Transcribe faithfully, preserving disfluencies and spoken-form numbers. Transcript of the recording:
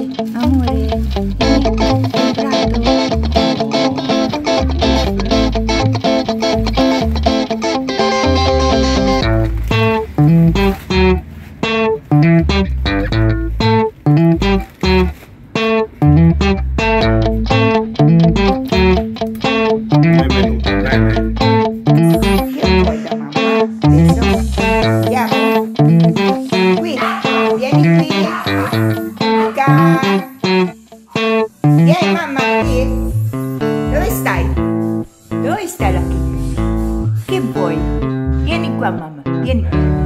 amore, vieni, il prato. Vieni mamma qui. Dove stai? Dove stai la Kika? Che vuoi? Vieni qua mamma, vieni.